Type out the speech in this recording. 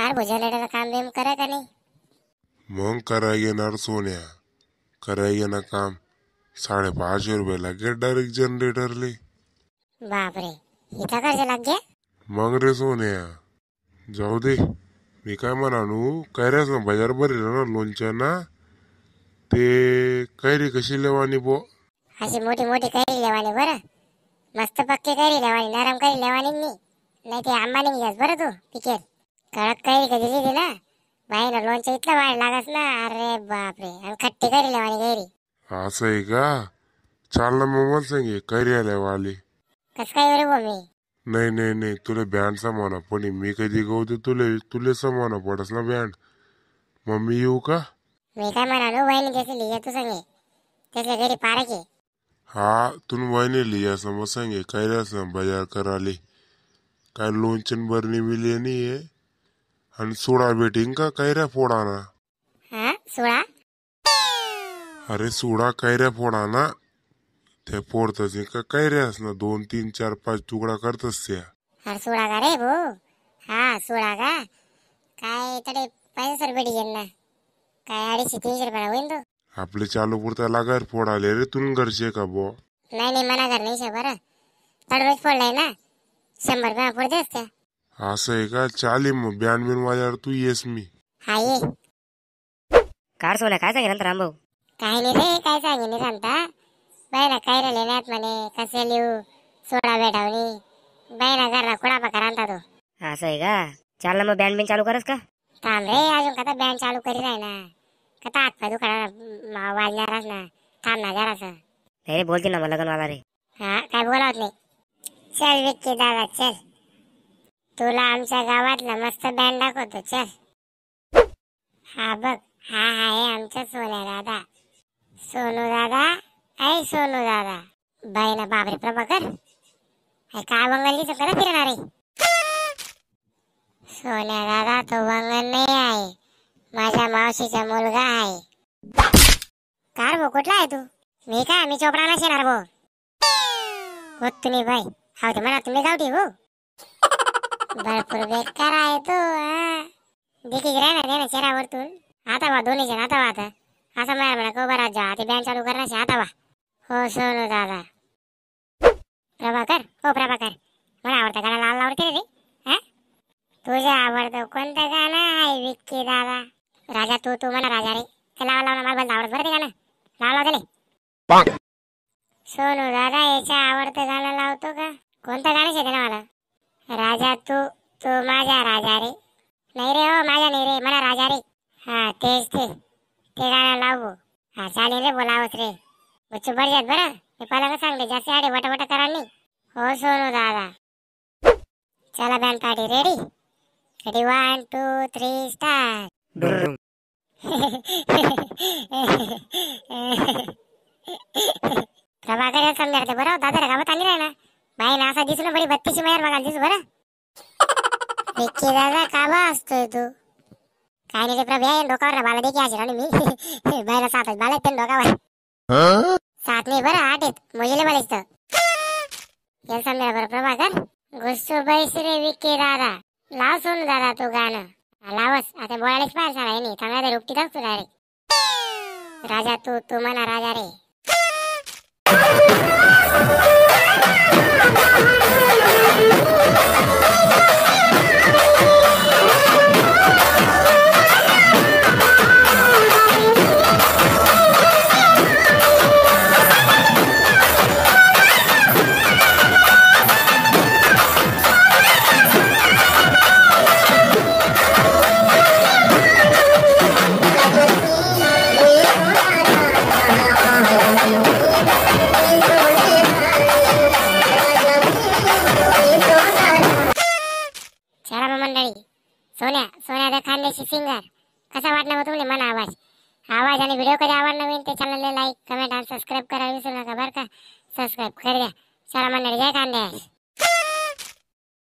Car भुजलेलं काम बिम करा का नाही? मग करायला येणार सोन्या, करायला येणार काम. 550 रुपये लागले डायरेक्ट जनरेटरले. बापरे, इथं कर्ज लाग गया. मग रे सोन्या, जाऊ दे. मी काय म्हणानू, कैऱ्याच ना बाजार भरेल ना लोणच्या ना, ते कैरी कशी लेवानी बो. अशी मोठी मोठी कैरी लेवानी बरं, मस्त पक्की कैरी लेवानी, नरम कैरी लेवानी नाही ते आंबा नाही घ्यास बरं तू पिकेल. कडक कैरी कधी दिली ना बाई ना लोणचं इतलं वाढ लागस ना, अरे बापरे. आणि खट्टी कैरी लेवानी कैरी. असं आहे का? चाल ना मग मला सांगे कैरी आल्या आली. कस काय बरं बो मी? नाही नाही नाही, तुला बँड समाना पण मी कधी गवते तुले समाना पडस ना बँड. मग मी येऊ का? मी काय म्हणालो, वहिनी त्याची लिहिया तू सांगे त्याच्या घरी पारखे. हा, तुम वहिनी लिया समज सांगे कैऱ्यास ना बाजार कराले. काय लोणचन भरणी मिली नाही आहे. आणि सोडा भेटीन का कैऱ्या फोडाना? हा सोळा? अरे सोडा कैऱ्या फोडाना. त्या फोडतच का कैऱ्यास ना 2 3 4 5 तुकडा करतस त्या. अरे सोळा का रे भो? हा सोळा का? काय तडे पैसा भेटी घेईन ना, काय 250-300 रुपये होईन तो. आपले चालू पुरता लागार फोडाले रे, तुम घरचे का बो? नाही मना घर नाही शे बरं, तडवेच फोडलाय ना, 100 रुपये फोड देस त्या. असं आहे का? चाली मग बँड बिन माझ्यावर तू येस मी. हा ये. कार सोन्या काय सांगेल नंतर रामभाऊ? काही नाही रे, काय सांगेन नाही सांगता. बायला काय रे लेण्यात म्हणे कसे लिहू सोडा भेटावणी, बायला घरला कुडा पकार आणता तो. असं आहे का? चाल ना मग बँड बिन चालू करस का? थांब रे, अजून कथा बँड चालू करी राही ना, कथा हातपाय दुकाना वाजणारच ना. थांब ना जरासं. नाही रे, बोलते ना मला लग्नवाला रे. हा काय बोलावत नाही. चल विक्की दादा चल, तुला आमच्या गावातला मस्त बँड दाखवतो चल. हा बघ, हा आहे आमचा सोन्या दादा, सोनू दादा. ऐ सोनू दादा. बाई ना बापरे प्रभाकर, काय वंगल दिसत करा फिरणार आहे. सोन्या दादा तो वंगल नाही आहे, माझ्या मावशीचा मुलगा आहे. कार भो कुठला आहे तू? मी काय, मी चोपडाला शेणार भो. होत तुम्ही बाई, हा ते म्हणा तुम्ही गावठी हो. भरपूर बेकार आहे तो. देखील राहणार ना शहरावरतून. आता वा दोन्ही जण आता वा आता असं मला म्हणा को बराच जा ते बँड चालू करणार आता वा. हो सोनू दादा. प्रभाकर, हो प्रभाकर, मला आवडतं गाणं लाल आवडते रे. हा तुझं आवडतं कोणतं गाणं आहे विक्की दादा? राजा तू म्हणा राजा रे. ते लावा लावला मला बंद आवडत बरं ते गाणं. लावला त्याने. सोनू दादा याच्या आवडतं गाणं लावतो का? कोणतं गाणं शेते ना मला? राजा तू माझा राजा रे. नाही रे हो माझा नाही रे, मला राजा रे. हा तेच ते गाणं लावू. हा चालेल रे, बोलावत रे. बच्चू बरं बरं, मी पहिला सांगते जास्त आडे वटा करा नाही. हो सोनू दादा. चला band party ready. Ready 1 2 3 start. Prabhakar समजा बरं दादा गावात आली ना बाई ना, असा दिसू ना बडी 32ची माहेर बघायला दिसू बरं. विक्की दादा का बा असतोय तू? काय नाही रे प्रभा, डोकावर बाला देखी असेल आणि मी बायला 7च बाला आहेत डोकावर. 7 नाही बरं 8 आहेत, मोजेले बाला तर. याला समजा बरं प्रभाकर. गुस्सू बैस रे विक्की दादा. लाव सोनू दादा तू गाणं. लावस आता बोलायलाच पाहिजे आहे नाही, चांगला रुपटी दाखतो डायरेक्ट. राजा तू म्हणा राजा रे. मंडळी, सोन्या खानदेशी सिंगर कसा वाटला मग तुम्हाला मन आवाज आणि व्हिडिओ कधी आवडला नवीन ते चॅनलला लाईक कमेंट आणि सबस्क्राईब करायला विसरू नका बरं का. सबस्क्राईब कर द्या. चला मंडळी, जय खानदेश.